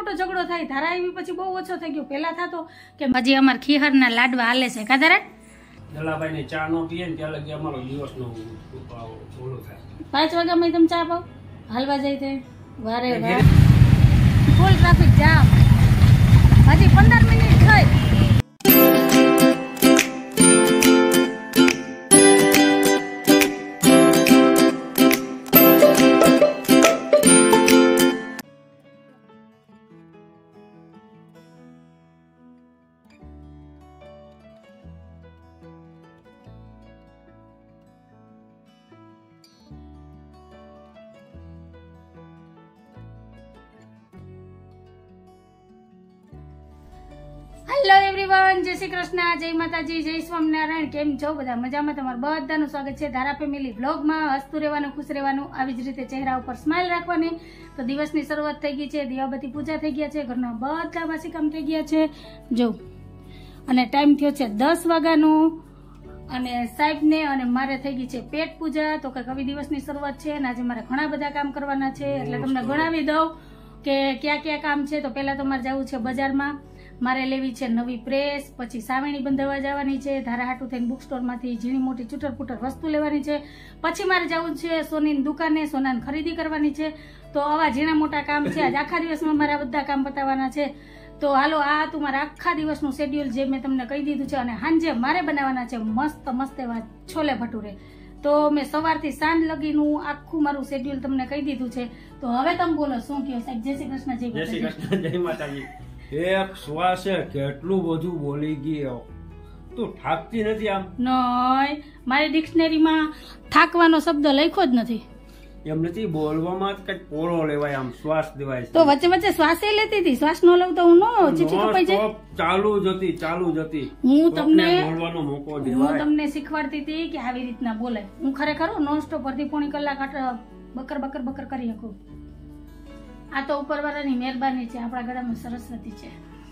મોટો ઝઘડો થાય. ધારા આવી પછી બહુ ઓછો થઈ ગયો. પેલા થતો કે હજી અમારા ખીહરના લાડવા હાલે છે કા ધારા? દલાભાઈ ને ચા નો પીએ ને ત્યાં લગી અમારો દિવસનો ઓલો થાય. 5 વાગ્યામાં તમે ચા પાવ હાલવા જાય તે વારે વારે ફૂલ ટ્રાફિક જામ. હજી 15 મિનિટ થઈ. હેલો એવરીવન, જય શ્રી કૃષ્ણ, જય માતાજી, જય સ્વામિનારાયણ. કેમ છો બધા? મજામાં? તમારું બધાનું સ્વાગત છે ધારા ફેમિલી વ્લોગમાં. હસતું રહેવાનું, ખુશ રહેવાનું, આવી જ રીતે ચહેરા ઉપર સ્માઇલ રાખવાની. તો દિવસની શરૂઆત થઈ ગઈ છે, દીવાબત્તી પૂજા થઈ ગયા છે, ઘરના બધા વાસી કામ થઈ ગયા છે જો. અને ટાઈમ થયો છે 10 વાગ્યાનું. અને સાહેબને અને મારે થઈ ગઈ છે પેટ પૂજા. તો કંઈક આવી દિવસની શરૂઆત છે અને આજે મારે ઘણા બધા કામ કરવાના છે, એટલે તમને ગણાવી દઉં કે ક્યાં ક્યાં કામ છે. તો પહેલા તો મારે જવું છે બજારમાં. મારે લેવી છે નવી પ્રેસ, પછી સાવેણી બંધાવવા જવાની છે, ધારા હાટું થઈને બુક સ્ટોરમાંથી ઝીણી મોટી ચૂટર પુટર વસ્તુ લેવાની છે. પછી મારે જવું છે સોનીની દુકાને, સોનાની ખરીદી કરવાની છે. તો આવા ઝીણા મોટા કામ છે. આજ આખા દિવસમાં મારા બધા કામ પતાવવાના છે. તો હાલો, આ હતું મારા આખા દિવસનું શેડ્યુલ જે મેં તમને કહી દીધું છે. અને સાંજે મારે બનાવવાના છે મસ્ત મસ્ત એવા છોલે ભટુરે. તો મેં સવારથી સાંજ લગીનું આખું મારું શેડ્યુલ તમને કહી દીધું છે. તો હવે તમે બોલો શું કહો સાહેબ? જય શ્રી કૃષ્ણ. જય શ્રી કૃષ્ણ, જય માતાજી. એક શ્વાસે કેટલું બધું બોલી ગયો. તું થાકતી નથી આમ? નોય, મારી ડિક્શનરીમાં થાકવાનો શબ્દ લખ્યો જ નથી. એમ નથી, બોલવામાં જ કઈક પોળો લેવાય, આમ શ્વાસ દેવાય. તો વચ્ચે વચ્ચે શ્વાસે લેતી હતી. શ્વાસ ન લઉં તો હું નો ચીઠી કપાઈ જાય. ચાલુ જ હતી. હું તમને બોલવાનો મોકો દેવાય. હું તમને શીખવાડતી હતી કે આવી રીતના બોલાય. હું ખરેખર નોન સ્ટોપ પરથી પોણી કલાક બકર બકર બકર કરી શકું. આ તો ઉપરવાળાની મહેરબાની છે. આપણા ગળામાં સરસ્વતી છે.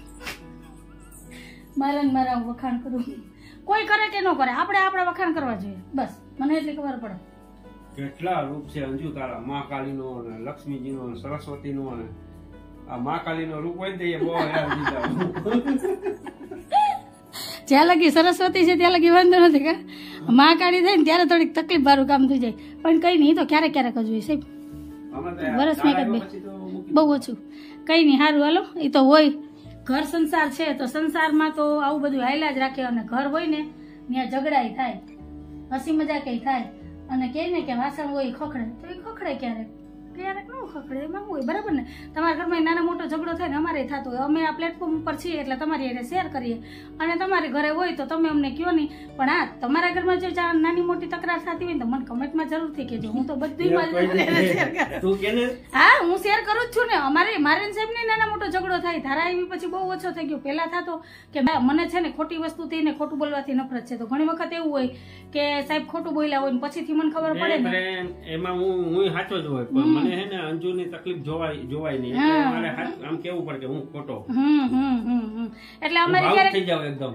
મારા વખાણ કરું. કોઈ કરે કે ન કરે, આપણે આપણા વખાણ કરવા જોઈએ. બસ મને એટલી ખબર પડે. કેટલા રૂપ છે અંજુ તારા, મહાકાલીનો અને લક્ષ્મીજીનો અને સરસ્વતીનો. અને આ મહાકાલીનો રૂપ હોય ને એ બહુ યાદ દીધા. જ્યાં લગી સરસ્વતી છે ત્યાં લગી વાંધો નથી. કા મહાકાળી થાય ને ત્યારે થોડીક તકલીફ વાળું કામ થઈ જાય. પણ કઈ નહીં, તો ક્યારેક ક્યારેક જ હોય સાહેબ. વર્ષમાં એક બહુ ઓછું. કઈ નહીં, સારું હાલો. એ તો હોય, ઘર સંસાર છે તો સંસારમાં તો આવું બધું હાલ્યા જ રાખે. અને ઘર હોય ને ત્યાં ઝઘડાય થાય, હસી મજાક થાય. અને કહે ને કે વાસણ હોય ખખડે, તો એ ખખડે ક્યારેક ક્યારેક ન ખખડે. એમાં હોય બરાબર ને. તમારા ઘરમાં નાનો મોટો ઝઘડો થાય ને અમારે થતો હોય. અમે આ પ્લેટફોર્મ ઉપર છીએ એટલે તમારી એને શેર કરીએ. અને તમારી ઘરે હોય તો તમે અમને કહો નહીં. પણ હા, તમારા ઘરમાં જો નાની મોટી તકરાર થતી હોય તો મને કમેન્ટમાં જરૂરથી કહેજો. હું તો બધી હા, હું શેર કરું જ છું ને. મારે સાહેબ ને નાના મોટો ઝઘડો થાય. ધારા આવી પછી બહુ ઓછો થઈ ગયો. પેલા થતો કે મને છે ને ખોટી વસ્તુ થઈને ખોટું બોલવાથી નફરત છે. તો ઘણી વખત એવું હોય કે સાહેબ ખોટું બોલ્યા હોય ને પછીથી મને ખબર પડે ને એમાં હું સાચો જ હોય. પણ મને હે ને અંજુની તકલીફ જોવાય નહીં. એટલે મારે આમ કેવું પડે કે હું ખોટો. એટલે અમારી ક્યારેક થઈ જાવ એકદમ.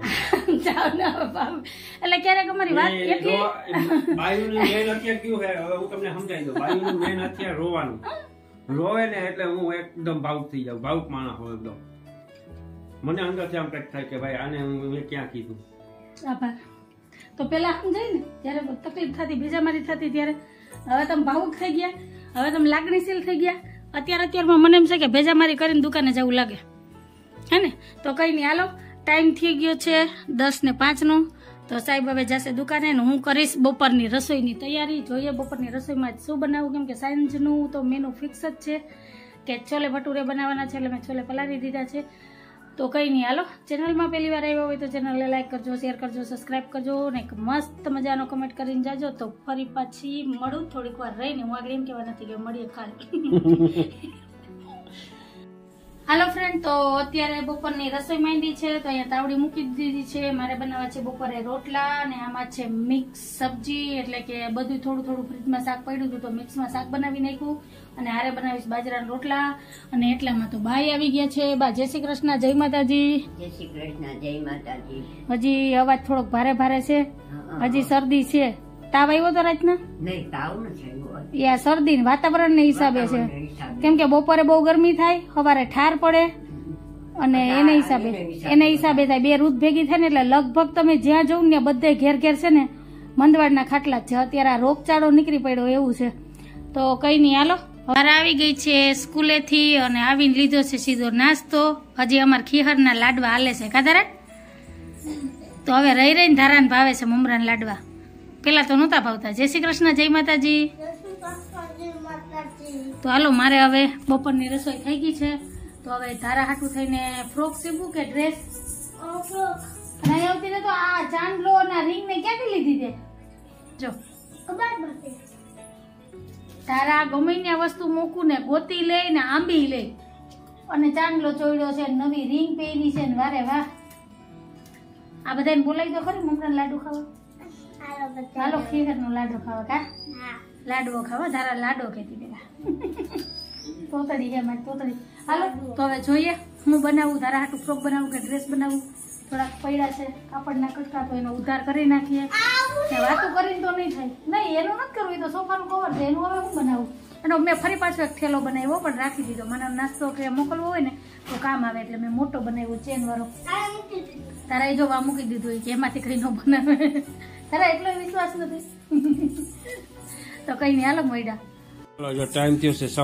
એટલે ક્યારેક અમારી વાત એટલી બાયુનું મેન અત્યારે કેવું છે, હવે હું તમને સમજાવી દઉં. બાયુનું મેન અત્યારે રોવાનું. રોવે ને એટલે હું એકદમ ભાવુક થઈ જાઉં. ભાવુક માણસ હોય એકદમ. મને અંદરથી આમ કઈક થાય કે ભાઈ આને મેં ક્યાં કીધું. આભાર. તો પેલા સમજાય ને જયારે તકલીફ થતી, બીજામારી થતી ત્યારે. હવે તમે ભાવુક થઈ ગયા, હવે તમે લાગણીશીલ થઈ ગયા. અત્યારમાં મને એમ છે કે ભેજામારી કરીને દુકાને જવું લાગે હે ને. તો કઈ નહીં, હાલો ટાઈમ થઈ ગયો છે 10:05 તો સાહેબ હવે જશે દુકાને ને હું કરીશ બપોરની રસોઈની તૈયારી. જોઈએ બપોરની રસોઈમાં શું બનાવું, કેમ કે સાંજનું તો મેનુ ફિક્સ જ છે કે છોલે ભટુરે બનાવવાના છે. એટલે મેં છોલે પલાળી દીધા છે. તો કઈ નહીં, હાલો ચેનલમાં પહેલી વાર આવ્યા હોય તો ચેનલને લાઈક કરજો, શેર કરજો, સબસ્ક્રાઈબ કરજો ને એક મસ્ત મજાનો કમેન્ટ કરીને જાજો. તો ફરી પાછી મળું થોડીક વાર રહીને. હું આગળ એમ કહેવા નથી કે મળીએ ખાલી. હાલો ફ્રેન્ડ, તો અત્યારે બપોરની રસોઈ માંડી છે. તો અહીંયા તાવડી મૂકી દીધી છે. મારે બનાવવા છે બપોરે રોટલા અને આમાં છે મિક્સ સબ્જી. એટલે કે બધું થોડું થોડું ફ્રીજમાં શાક પડ્યું હતું તો મિક્સમાં શાક બનાવી નાખ્યું. અને હારે બનાવીશ બાજરાના રોટલા. અને એટલામાં તો બાઈ આવી ગયા છે. બા જય શ્રી કૃષ્ણ, જય માતાજી. જય શ્રી કૃષ્ણ, જય માતાજી. હજી અવાજ થોડોક ભારે ભારે છે, હજી શરદી છે. તાવ આવ્યો તો રાતના? નહીં, તાવ નથી આવ્યો. એ આ શરદી વાતાવરણ ને હિસાબે છે, કેમ કે બપોરે બહુ ગરમી થાય, સવારે ઠાર પડે અને એને હિસાબે થાય. બે ઋત ભેગી થાય ને એટલે લગભગ તમે જ્યાં જવું ને બધે ઘેર ઘેર છે ને મંદવાડના ખાટલા જ છે. અત્યારે આ રોગચાળો નીકળી પડ્યો એવું છે. તો કઈ નહીં, હાલો વાર આવી ગઈ છે સ્કૂલેથી અને આવીને લીધો છે સીધો નાસ્તો. હજી અમારા ખીહરના લાડવા હાલે છે કાધારા. તો હવે રહી રહીને ધારાને ભાવે છે મમરાના લાડવા. પેલા તો નહોતા ભાવતા. જય શ્રી કૃષ્ણ, જય માતાજી. તો હાલો, મારે હવે બપોરની રસોઈ થઈ ગઈ છે. તો હવે ધારા હાટું થઈને ફ્રોક સીવું કે ડ્રેસ નહીં આવતી ને, તો આ ચાંદલો ના રિંગ ને ક્યાંથી લીધી છે જો. તારા ગમે ને વસ્તુ મૂકું ને ગોતી લે ને આંબી લે, અને ચાંદલો ચોડ્યો છે, નવી રિંગ પહેરી છે ને વારે વાહ. આ બધાને બોલાવી દો ખરી મમરાના લાડુ ખાવા. હાલો ખીરનો લાડુ ખાવા. કા લાડવો ખાવા? ધારા લાડો કહેતી પેલા. તોતડી છે મારી તોતડી. હાલો તો હવે જોઈએ હું બનાવું. ધારા હાટું ફ્રોક બનાવું કે ડ્રેસ બનાવું. થોડાક પૈડા છે કાપડના કટકા, તો એનો ઉધાર કરી નાખીએ. વાતો કરીને તો નહીં થાય. નહીં, એનું નથી કરવું, એ તો સોફાનું કવર છે. એનું હવે હું બનાવું. એનો મેં ફરી પાછો એક થેલો બનાવ્યો પણ રાખી દીધો. મને નાસ્તો કે મોકલવો હોય ને તો કામ આવે એટલે મેં મોટો બનાવ્યો ચેન વાળો. તારા એ જો વા મૂકી દીધું કે એમાંથી કઈ ન બનાવે. તારા એટલો વિશ્વાસ નથી. તો કઈ નહીં, હાલો મોયડા. જો ટાઈમ થયો છે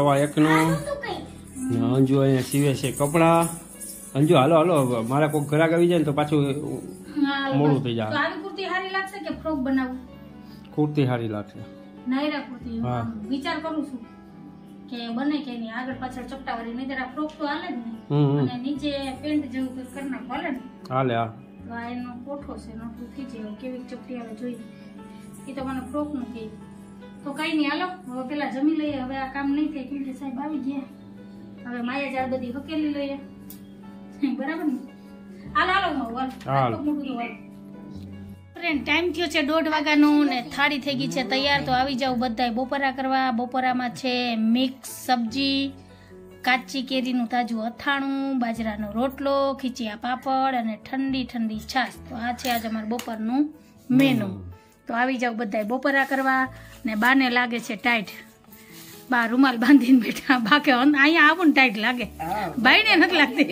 1:15 નો. અંજુ અહીંયા સીવે છે કપડા. અંજુ હાલો હાલો, મારા કોઈ ઘરાક આવી જાય ને તો પાછું મોડું થઈ જાય. આવી કુર્તી સારી લાગશે કે ફ્રોક બનાવું? કુર્તી સારી લાગશે. નાયરા કુર્તી વિચાર કરું છું કે બને કે નહીં. આગળ પાછળ ચપટાવાળી, નહીં જરા ફ્રોક તો હાલે જ નહીં, અને નીચે પેન્ટ જેવું કરી નાખો હાલે ને. હાલે. હા, તો આ એનો કોઠો છે, નોટું થઈ જાય કેવી ચપટી આવે જોઈએ. એ તો મને ફ્રોક નું કહે. તો કઈ નહીં, હાલો હવે પેલા જમી લઈએ. હવે આ કામ નહીં થાય કેમ કે સાહેબ આવી ગયા. હવે માયા જાળ બધી હકેલી લઈએ, બરાબર ને? હાલો હાલો મોટું ફ્રેન્ડ. ટાઈમ થયો છે 1:30 વાગ્યાનો ને થાળી થઈ ગઈ છે તૈયાર. તો આવી જાવ બધાય બપોરા કરવા. બપોરામાં છે મિક્સ સબ્જી, કાચી કેરીનું તાજું અથાણું, બાજરાનો રોટલો, ખીચિયા પાપડ અને ઠંડી ઠંડી છાશ. તો આ છે આજે અમારું બપોરનું મેનુ. તો આવી જાવ બધાય બપોરા કરવા. ને બાને લાગે છે ટાઈટ. બા રૂમાલ બાંધીને બેઠા. બાકે અહીંયા આવું ને ટાઈટ લાગે, ભાઈને નથી લાગતી.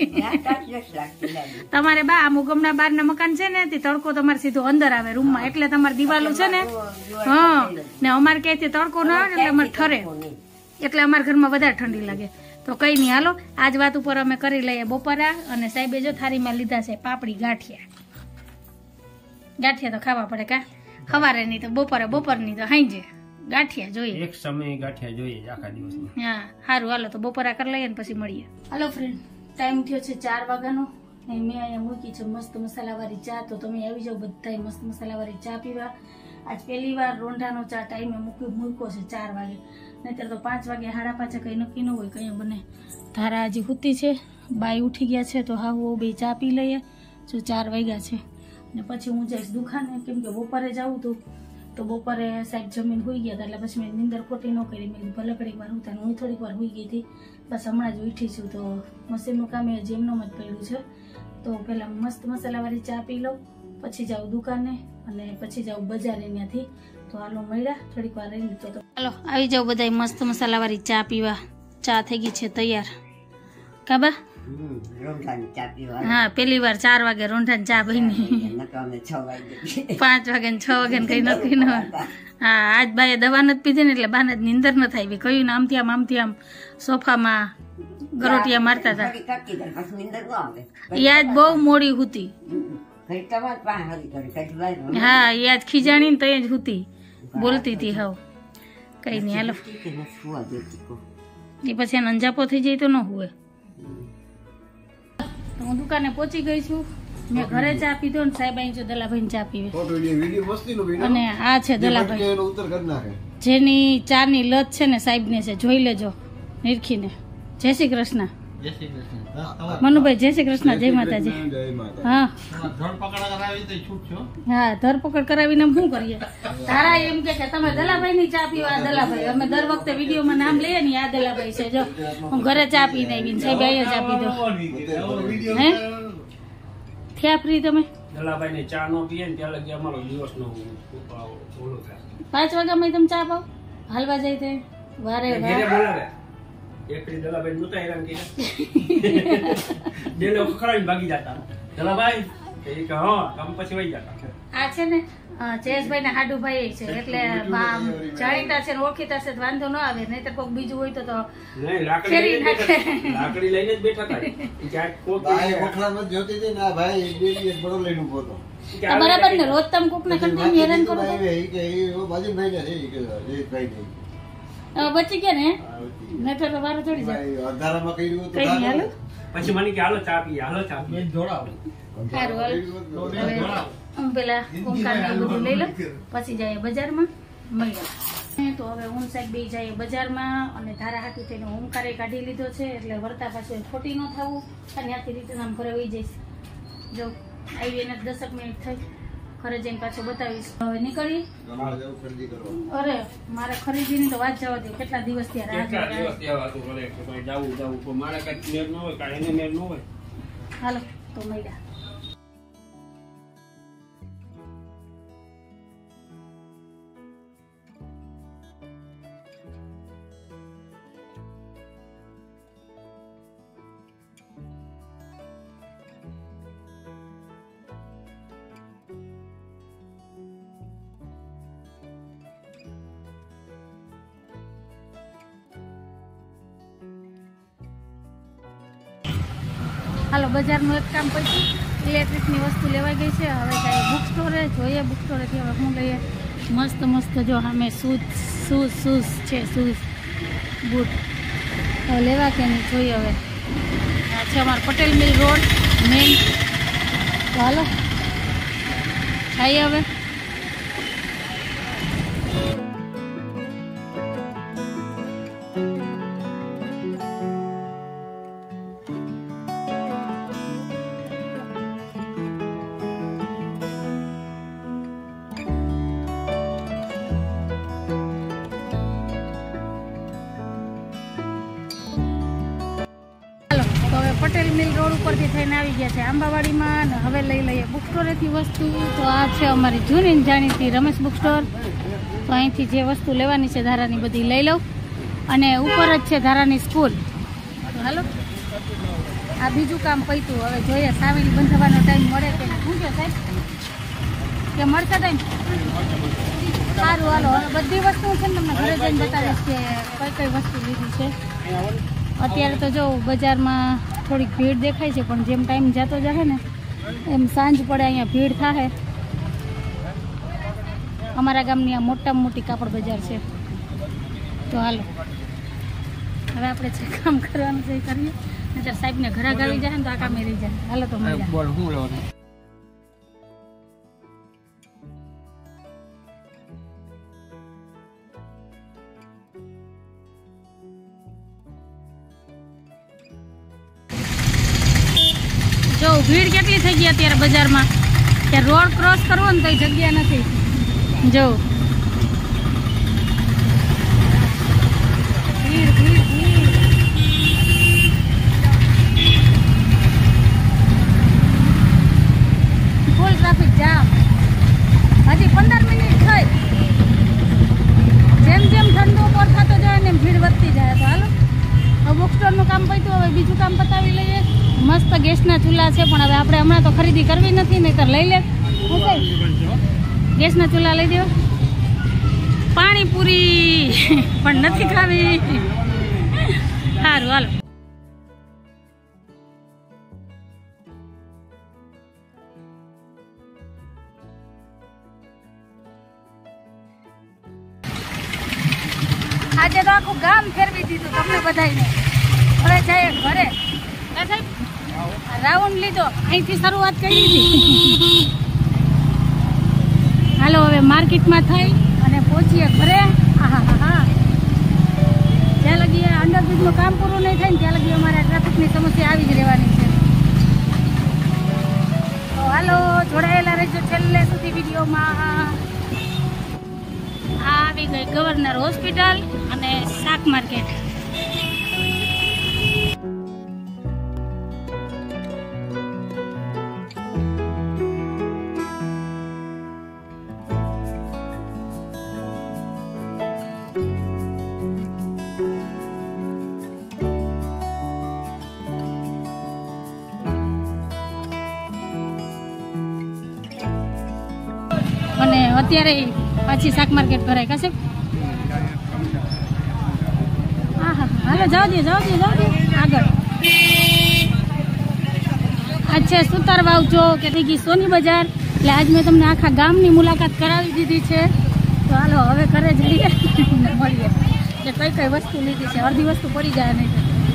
તમારે બા અમુક હમણાં બહારના મકાન છે ને તે તડકો તમારે સીધો અંદર આવે રૂમમાં, એટલે તમારી દિવાલો છે ને. હા, ને અમારે ક્યાંયથી તડકો ના આવે એટલે અમારે ઠરે, એટલે અમારા ઘરમાં વધારે ઠંડી લાગે. તો કઈ નહીં, હાલો આજ વાત ઉપર અમે કરી લઈએ બપોરા. અને સાહેબે જો થાળીમાં લીધા છે પાપડી ગાંઠિયા. ગાંઠિયા તો ખાવા પડે કા, સવારે નહીં તો બપોરે, બપોરની તો હાંજે ગાંઠિયા જોઈએ. એક સમય ગાંઠિયા જોઈએ આખા દિવસમાં. હા સારું, હાલો તો બપોરા કરી લઈએ ને પછી મળીએ. હાલો ફ્રેન્ડ, ટાઈમ થયો છે 4 વાગ્યાનો. મેં અહીંયા મૂકી છે મસ્ત મસાલાવાળી ચા. તો તમે આવી જાઓ બધાય મસ્ત મસાલાવાળી ચા પીવા. આજ પહેલી વાર રોંઢાનો ચા ટાઈમે મૂક્યો છે 4 વાગે. નહીતર તો 5 વાગે 5:30 કઈ નક્કી ન હોય કઈ બને. ધારા હજી સૂતી છે, બાઈ ઉઠી ગયા છે. તો હા હું બે ચા પી લઈએ. જો 4 વાગ્યા છે ને પછી હું જઈશ દુકાને, કેમ કે બપોરે જાઉં તો બપોરે સાહેબ જમીન હોઈ ગયા હતા, એટલે પછી મેં નીંદર ખોટી ન કરી. મેં ભલે ઘડીક વાર હોતા, હું થોડીક વાર હોઈ ગઈ હતી. બસ હમણાં જ ઉઠી છું. તો મશીનનું કામ એ જેમનું જ પડ્યું છે. તો પેલા મસ્ત મસાલાવાળી ચા પી લઉં, પછી જાઉં દુકાને અને પછી જાઉં બજારે ત્યાંથી. તો હાલો મળ્યા થોડીક વાર રહીને. તો હાલો આવી જાવ બધા મસ્ત મસાલાવાળી ચા પીવા. ચા થઈ ગઈ છે તૈયાર. કાબા? હા, પેલી વાર 4 વાગે રોંઢાની ચા બની. 5 વાગે ને 6 વાગે કઈ નક્કી ન. હા, આજ બાએ દવા નથી પીધી ને એટલે બાને નીંદર ન થાય. કયું ને આમથી આમ સોફામાં ગરોટિયા મારતા હતા. યાદ બહુ મોડી હતી. હા, યાદ ખીજાણી ને તો જ હતી, બોલતી હતી. હાવ કઈ નઈ, હાલો એ પછી એને અંજાપો થઈ જાય તો ન હોય. હું દુકાને પહોંચી ગઈ છું. મેં ઘરે ચા પીધો ને સાહેબ અહીં જો દલાભાઈ ચા પીવે. અને આ છે દલાભાઈ, જેની ચાની લત છે ને સાહેબ ને છે. જોઈ લેજો નિરખીને. જય શ્રી કૃષ્ણ મનુભાઈ. જય શ્રી કૃષ્ણ, જય માતાજી. હા હા, ધરપકડ કરાવીને શું કરીએ? તારા એમ કે તમે દલાભાઈ ની ચા પીવા. દલાભાઈ અમે દર વખતે વિડીયોમાં નામ લઈએ ને, આ દલાભાઈ છે. જો હું ઘરે ચા પીને આવીને સાહેબ અહીંયા ચા પીધો. હે થયા ફ્રી તમે? દલાભાઈ ને ચા નો પીએ ને ત્યાં લગી અમારો દિવસનો ઓલો થાય. 5 વાગ્યામાં તમે ચા પાવ હાલવા જાય તે વારે ઘરે વાહ. બોલાવે એકડી દલાભાઈ નહોતા હેરાન કર્યા ડેલો ખખડાવીને ભાગી જતા દલાભાઈ એ કે હા આમ પછી વહી જતા. આ છે ને જયેશભાઈ ના હાડુભાઈ છે એટલે જાણીતા છે ને ઓળખીતા છે તો વાંધો ન આવે, નહીતર કોઈક બીજું હોય તો નહીં લાકડી ફેરી લઈને જ નાખે. બેઠા. લાકડી લઈને જ બેઠા હતા ઈ ક્યાંક કોક ભાઈ ખોખલામાં જ જોતી હતી ને આ ભાઈ એક બડો લઈને ઉભો હતો. આ બરાબર ને રોજ તમે કોક ને કન્ટિન્યુ હેરાન કરો તો ભાઈ કે એ બાજુભાઈ ને છે ઈ કે જયેશભાઈ ને. બચી ગયા ને આ હતી. નહીતર તો વારો ચડી જાય. ભાઈ અંધારામાં કર્યું કઈ નહીં હાલો. પછી મને કે હાલો ચા પીએ હાલો ચા પીએ. સારું હાલ. હવે હું પેલા ઓમકાર ને બધું લઈ લઉં પછી જાય બજારમાં મળીએ. તો હવે હું સાહેબ બે જાય બજારમાં અને ધારા હાટું થઈને ઓમકારે કાઢી લીધો છે એટલે વર્તા પાછું ખોટી ન થવું અને આથી રીતે આમ ઘરે વહી જઈશ. જો આવી એને 10 મિનિટ થઈ ઘરે જઈને પાછું બતાવીશ. હવે નીકળી. ખરીદી કરવા અરે મારે ખરીદીની તો વાત જવા દે, કેટલા દિવસ ત્યાં રાહ કેટલા જોઈ દિવસ ત્યાં વાતો કરે કે ભાઈ જાવું પણ મારે કઈ મેર ન હોય કાંઈ એને મેર ન હોય. હાલો તો મળ્યા. હાલો બજારનું એક કામ પછી ઇલેક્ટ્રિકની વસ્તુ લેવાઈ ગઈ છે. હવે જાય બુક સ્ટોરે જોઈએ બુક સ્ટોરેથી હવે હું લઈએ મસ્ત મસ્ત જો સામે શૂઝ છે શૂઝ બૂટ હવે લેવા કે નહીં જોઈએ. હવે આ છે અમારો પટેલ મિલ રોડ મેઇન. તો હાલો જઈએ હવે. પટેલ મિલ રોડ ઉપરથી થઈને આવી ગયા છે આંબાવાડીમાં અને હવે લઈ લઈએ બુક સ્ટોરેથી વસ્તુ. તો આ છે અમારી જૂની ને જાણીતી રમેશ બુક સ્ટોર. તો અહીંથી જે વસ્તુ લેવાની છે ધારાની બધી લઈ લઉં અને ઉપર જ છે ધારાની સ્કૂલ. તો હાલો આ બીજું કામ પૈતું હવે જોઈએ સાવીલ બંધાવવાનો ટાઈમ મળે કે નહીં. શું કહો સાહેબ કે મળશે ટાઈમ? સારું હાલો હવે બધી વસ્તુ છે ને તમને ઘરે જઈને બતાવીશ કે કઈ કઈ વસ્તુ લીધી છે. અત્યારે તો જો બજારમાં થોડીક ભીડ દેખાય છે પણ જેમ ટાઈમ જતો જશે ને એમ સાંજ પડે અહીંયા ભીડ થાય. અમારા ગામની આ મોટામાં મોટી કાપડ બજાર છે. તો હાલો હવે આપણે જે કામ કરવાનું છે એ કરીએ, નહીંતર સાહેબને ઘરાક આવી જાય ને તો આ કામે રહી જાય. હાલો તો મળીએ. બોલ શું લેવાનું? જો ભીડ કેટલી થઈ ગઈ અત્યારે બજારમાં કે રોડ ક્રોસ કરવો ને તો જગ્યા નથી. જો ભીડ ભીડ ભીડ. Full traffic jam. હજી 15 મિનિટ થઈ. જેમ જેમ ઠંડો ઉપર થતો જાય ને એમ ભીડ વધતી જાય. તો હાલો હવે બુક સ્ટોરનું કામ પત્યું, હવે બીજું કામ પતાવી લઈએ. મસ્ત ગેસના ચૂલા છે પણ હવે આપણે હમણાં તો ખરીદી કરવી નથી, નહીંતર લઈ લે. શું કહે ગેસના ચૂલા લઈ દો. પાણીપુરી પણ નથી ખાવી. સારું હાલો. આજે તો આખું ગામ ફેરવી દીધું તમને બધાને. હવે જાય ઘરે રાઉન્ડ લીધો, અહીંથી શરૂઆત કરી દીધી. હાલો હવે માર્કેટમાં થઈ અને પહોંચીએ ઘરે. જ્યાં લગી અંડરબ્રિજનું કામ પૂરું નહીં થાય ને ત્યાં લગી અમારે ટ્રાફિકની સમસ્યા આવી જ રહેવાની છે. તો હાલો જોડાયેલા રહેજો છેલ્લે સુધી વિડીયોમાં. આ આવી ગઈ ગવર્નર હોસ્પિટલ અને શાક માર્કેટ. અત્યારે પાછી શાક માર્કેટ ભરાય કાશે. હા હા હાલો જાઓ દે આગળ. આજ છે સુતારવાવ ચોક એટલે કે સોની બજાર. એટલે આજ મેં તમને આખા ગામની મુલાકાત કરાવી દીધી છે. તો હાલો હવે ઘરે જઈએ મળીએ કે કઈ કઈ વસ્તુ લીધી છે. અડધી વસ્તુ પડી જાય નહીં.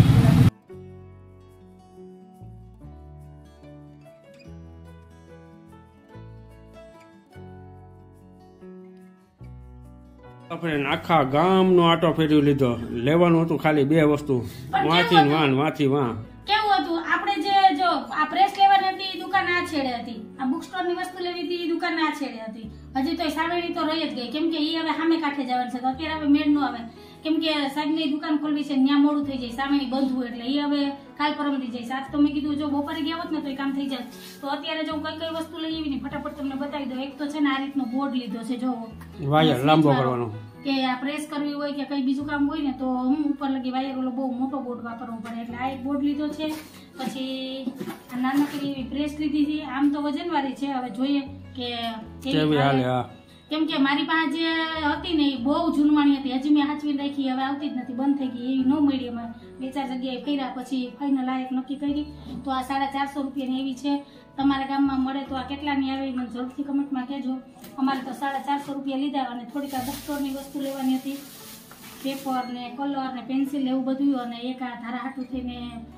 આપણે આખા ગામનો આટો ફેરવી લીધો. લેવાનું હતું ખાલી 2 વસ્તુ, વાંથી વાં. કેવું હતું આપણે જે જો આ પ્રેસ લેવાની હતી દુકાન આ છેડે હતી, આ બુક સ્ટોર ની વસ્તુ લેવી હતી દુકાન આ છેડે હતી. હજી તો સામેની તો રહી જ ગઈ કેમ કે ઈ હવે સામે કાંઠે જવાનું છે. તો અત્યારે હવે મેળ નો આવે કેમ કે સાહેબની દુકાન ખોલવી છે, ત્યાં મોડું થઈ જાય, સામેની બંધ હોય એટલે ઈ હવે કાલ પરમથી જાય. આજ તો મેં કીધું જો બપોરે ગયા હોત ને તો એ કામ થઈ જાય. તો અત્યારે જો કઈ કઈ વસ્તુ લઈ આવી ને ફટાફટ તમને બતાવી દો. એક તો છે ને આ રીતનો બોર્ડ લીધો છે, જો વાયર લાંબો કરવાનો કે આ પ્રેસ કરવી હોય કે કઈ બીજું કામ હોય ને તો હું ઉપર લગી વાયર ઓલો બહુ મોટો બોર્ડ વાપરવો પડે એટલે આ એક બોર્ડ લીધો છે. પછી આ નાનકડી એવી પ્રેસ લીધી છે. આમ તો વજનવાળી છે, હવે જોઈએ કે કેમ કે મારી પાસે જે હતી ને એ બહુ જૂનવાણી હતી, હજી મેં હાચવી રાખી, હવે આવતી જ નથી, બંધ થઈ ગઈ, એવી ન મળી. અમે 2-4 જગ્યાએ કર્યા પછી ફાઇનલ આ એક નક્કી કરી. તો આ 450 રૂપિયાની એવી છે. તમારા ગામમાં મળે તો આ કેટલાની આવે મને જરૂરથી કમેન્ટમાં કહેજો. અમારે તો 450 રૂપિયા લીધા અને થોડીક આ બુક સ્ટોરની વસ્તુ લેવાની હતી, પેપર ને કલર ને પેન્સિલ એવું બધું. અને એક આ ધારા હાટું થઈને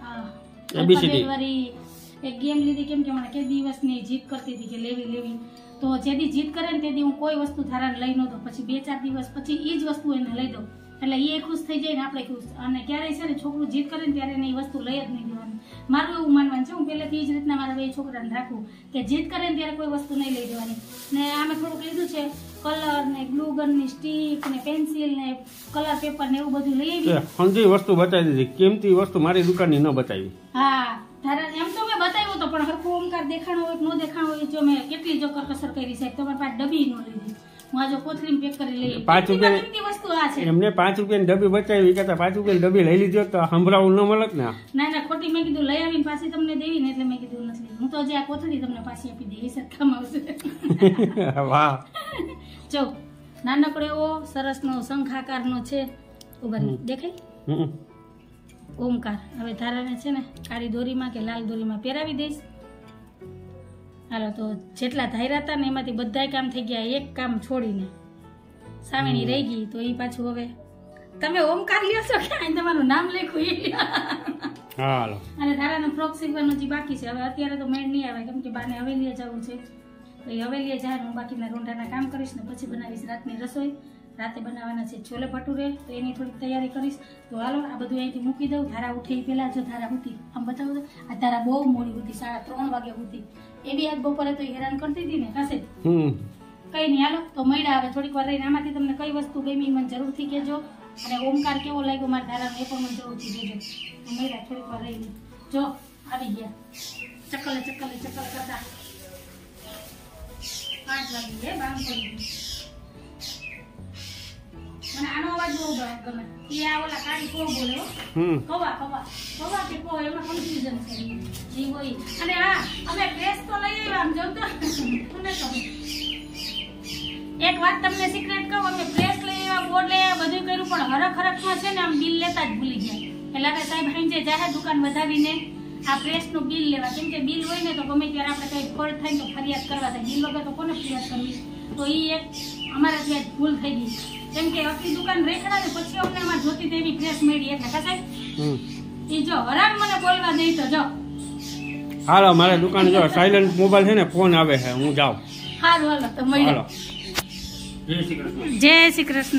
વાળી એક ગેમ લીધી કેમ કે મને કે દિવસની જીત કરતી હતી કે લેવી. તો જેથી જીત કરે ને તેથી હું કોઈ વસ્તુ ધારાને લઈ નતો. પછી 2-4 દિવસ પછી એ જ વસ્તુ એને લઈ દઉં એટલે એ ખુશ થઈ જાય ને આપણે ખુશ. અને ક્યારેય છે ને છોકરું જીત કરે ને ત્યારે એને એ વસ્તુ લઈ જ નહીં દેવાની. મારું એવું માનવાનું છે. હું પહેલેથી એ જ રીતના મારા 2 છોકરાને રાખું કે જીત કરે ને ત્યારે કોઈ વસ્તુ નહીં લઈ દેવાની. ને આમે થોડુંક લીધું છે કલર ને ગ્લુ ગન ની સ્ટીક ને પેન્સિલ ને કલર પેપર ને એવું બધું લઈ આવી. સમજી વસ્તુ બતાવી દીધી, કિંમતી વસ્તુ મારી દુકાનની ન બતાવી. હા એમ તો મેં બતાવ્યું તો પણ હરખું ઓમકાર દેખાણો હોય કે ન દેખાણો હોય જો મેં કેટલી જો કરકસર કરી છે. તમારી પાસે ડબ્બી ન લીધી, હું આ જો કોથળીમાં પેક કરી લઈ. 5 રૂપિયાની વસ્તુ આ છે. એમને 5 રૂપિયાની ડબ્બી બતાવી કરતા 5 રૂપિયાની ડબ્બી લઈ લીધી તો સંભળાવું ન મળત ને. ના ખોટી મેં કીધું લઈ આવીને પાછી તમને દેવી ને એટલે મેં કીધું નથી. હું તો જે આ કોથળી તમને પાછી આપી દઈ કામ આવશે. વાહ જો નાનકડો એવો સરસનો શંખાકારનો છે, દેખાય ઓમકાર. હવે ધારાને છે ને કાળી દોરીમાં કે લાલ દોરીમાં પહેરાવી દઈશ. હાલો તો જેટલા ધાર્યા હતા ને એમાંથી બધા કામ થઈ ગયા, એક કામ છોડીને સામેની રહી ગઈ. તો એ પાછું હવે તમે ઓમકાર લ્યો છો કે તમારું નામ લખ્યું હાલો. અને ધારાનો ફ્રોક સીવવાનું જે બાકી છે. હવે અત્યારે તો મેળ નહીં આવે કેમ કે બાને હવેલીએ જવું છે. તો એ હવેલીએ જાય હું બાકીના રોંઢાના કામ કરીશ ને પછી બનાવીશ રાતની રસોઈ. રાતે બનાવવાના છે છોલે ભટુરે, તો એની થોડીક તૈયારી કરીશ. તો હાલો આ બધું અહીંથી મૂકી દઉં. ધારા ઉઠી પહેલા જો ધારા ઉઠી આમ બતાવું. આ ધારા બહુ મોડી ઉઠી, 3:30 વાગે ઉઠી. એ બી આજ બપોરે તો હેરાન કરતી હતી ને કાશે. કઈ નહીં હાલો તો મળ્યા. હવે થોડીક વાર રહીને આમાંથી તમને કઈ વસ્તુ ગમી મને જરૂરથી કહેજો. અને ઓમકાર કેવો લાગ્યો મારા ધારાને એ પણ મને જરૂરથી કહેજો. મળ્યા થોડીક વાર રહીને. જો આવી ગયા ચક્કલે કરતા 5 વાગી ગયા, બામ પડી ગઈ. મને આનો અવાજ બહુ ગમે. એ આ ઓલા કાળી કો બોલે કવા કે કો એમાં કન્ફ્યુઝન છે જી હોય. અને હા અમે ડ્રેસ તો લઈ આવ્યા આમ જો તો એક વાત તમને સિક્રેટ કહું, અમે પ્રેસ લઈ આવ્યા, બોર્ડ લઈ આવ્યા, બધું કર્યું પણ હરખમાં છે ને આમ બિલ લેતા જ ભૂલી ગયા. એટલે કે સાહેબ હાંજે જાહેર દુકાન વધાવીને આ પ્રેસ નું બિલ લેવા. કેમ કે બિલ હોય ને તો ગમે ત્યારે આપણે કઈ ફોલ્ટ થાય તો ફરિયાદ કરવા થાય. બિલ વગર તો કોને ફરિયાદ કરવી. તો એ એક અમારા ત્યાં ભૂલ થઈ ગઈ. કેમ કે આખી દુકાન રેખડા ને પછી અમને અમારે જોતી તેવી પ્રેસ મળી એટલે કસાય એ જો હરામ મને બોલવા દઈ તો જો હાલો મારે દુકાન જો સાયલેન્ટ મોબાઈલ છે ને ફોન આવે છે, હું જાઉં. હાલો હાલો તો મળ્યો. જય શ્રી કૃષ્ણ.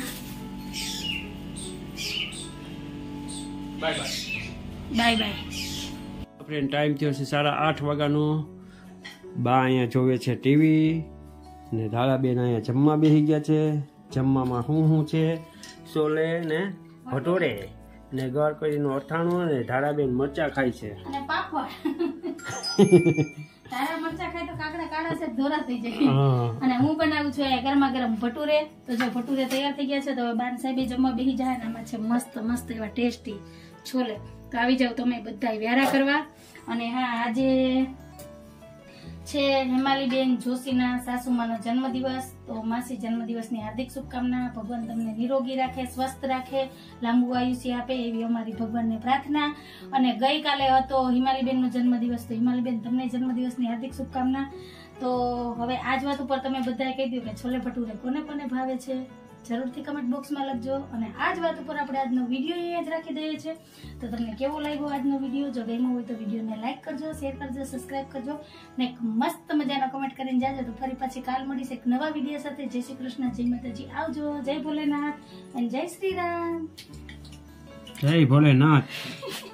Bye bye. આપણે ટાઈમ થયો છે 8:30 વાગ્યાનો. બા અહીંયા જોવે છે ટીવી ને ધારાબેન અહીંયા જમવા બેસી ગયા છે. જમવામાં શું છે? છોલે ને ભટોરે ને ગળકરીનું અથાણું ને ધારાબેન મરચા ખાય છે અને પાપડ. તારા મરચા ખાય તો કાકડા કાળા છે ધોરા થઈ જાય. અને હું બનાવું છું ગરમા ગરમ ભટુરે. તો જો ભટુરે તૈયાર થઈ ગયા છે તો બાન સાહેબે જમવા બેસી જાય ને આમાં છે મસ્ત એવા ટેસ્ટી છોલે. તો આવી જાવ તમે બધા વ્યારા કરવા. અને હા આજે છે હેમાલીબેન જોશીના સાસુમાનો જન્મદિવસ. તો માસી જન્મદિવસની હાર્દિક શુભકામના. ભગવાન તમને નિરોગી રાખે, સ્વસ્થ રાખે, લાંબુ આયુષ્ય આપે એવી અમારી ભગવાનને પ્રાર્થના. અને ગઈકાલે હતો હિમાલીબેનનો જન્મદિવસ, તો હિમાલીબેન તમને જન્મદિવસની હાર્દિક શુભકામના. તો હવે આજ વાત ઉપર તમે બધાએ કહી દો કે છોલે ભટુરે કોને કોને ભાવે છે, જરૂરથી કમેન્ટ બોક્સમાં લખજો. અને આ જ વાત ઉપર આપણે આજનો વિડીયો અહીંયા જ રાખી દઈએ છીએ. તો તમને કેવો લાગ્યો આજનો વિડીયો? જો ગમ્યો હોય તો વિડીયોને લાઈક કરજો, શેર કરજો, સબસ્ક્રાઇબ કરજો ને એક મસ્ત મજાનો કમેન્ટ કરીને જાજો. તો ફરી પાછી કાલ મળીશ એક નવા વિડીયો સાથે. જય શ્રી કૃષ્ણ, જય માતાજી, આવજો. જય ભોલેનાથ અને જય શ્રી રામ. જય ભોલેનાથ.